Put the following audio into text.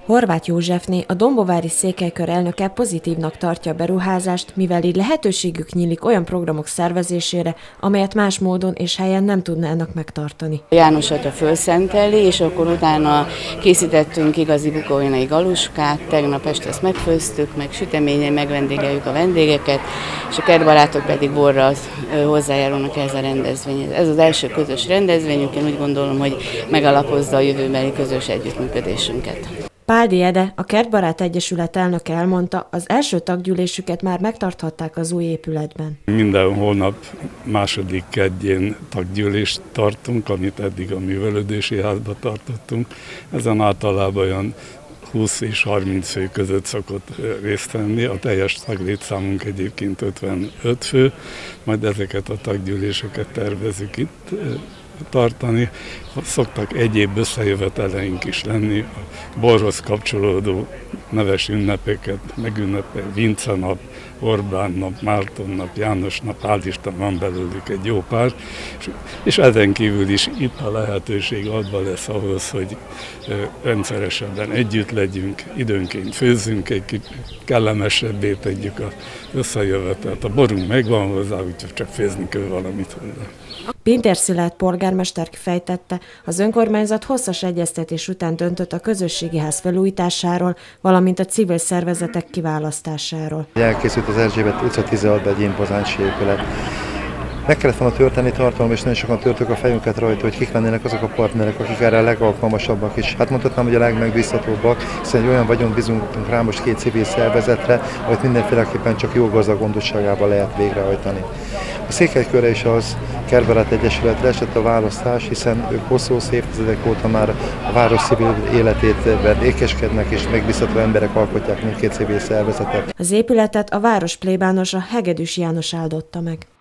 Horváth Józsefné, a Dombovári Székelykör elnöke pozitívnak tartja a beruházást, mivel így lehetőségük nyílik olyan programok szervezésére, amelyet más módon és helyen nem tudnának megtartani. János atya fölszenteli, és akkor utána készítettünk igazi bukovinai galuskát, tegnap este ezt megfőztük, meg süteményen megvendégeljük a vendégeket, és a kertbarátok pedig borra hozzájárulnak ehhez a rendezvényhez. Ez az első közös rendezvényünk, én úgy gondolom, hogy megalapozza a jövőbeli közös együttműködésünket. Páldi Ede, a Kertbarát Egyesület elnöke elmondta, az első taggyűlésüket már megtarthatták az új épületben. Minden hónap második kedjén taggyűlést tartunk, amit eddig a művelődési házba tartottunk. Ezen általában olyan 20 és 30 fő között szokott részt venni, a teljes taglétszámunk egyébként 55 fő, majd ezeket a taggyűléseket tervezünk itt tartani. Szoktak egyéb összejöveteleink is lenni, a borhoz kapcsolódó neves ünnepeket megünnepel, Vince nap, Orbán nap, Márton nap, János nap, hál' Isten van belőlük egy jó pár, és ezen kívül is itt a lehetőség adva lesz ahhoz, hogy rendszeresebben együtt legyünk, időnként főzzünk, egy kellemesebbé tegyük az összejövetelt. A borunk megvan hozzá, úgyhogy csak főzni kell valamit hozzá. Pintér Szilárd polgármester kifejtette, az önkormányzat hosszas egyeztetés után döntött a közösségi ház felújításáról, valamint a civil szervezetek kiválasztásáról. Elkészült az Erzsébet utca 16-ban egy impozáns épület. Meg kellett volna történni tartalom, és nagyon sokan törtük a fejünket rajta, hogy kik lennének azok a partnerek, akik erre a legalkalmasabbak is. Hát mondhatnám, hogy a legmegbízhatóbbak, hiszen egy olyan vagyon bízunk rá most két civil szervezetre, amit mindenféleképpen csak jó gazdag gondosságában lehet végrehajtani. A Székelykörre is az Kertbarát Egyesületre esett a választás, hiszen ők hosszú évtizedek óta már a város civil életét ékeskednek, és megbízható emberek alkotják mindkét civil szervezetet. Az épületet a város plébánosa Hegedűs János áldotta meg.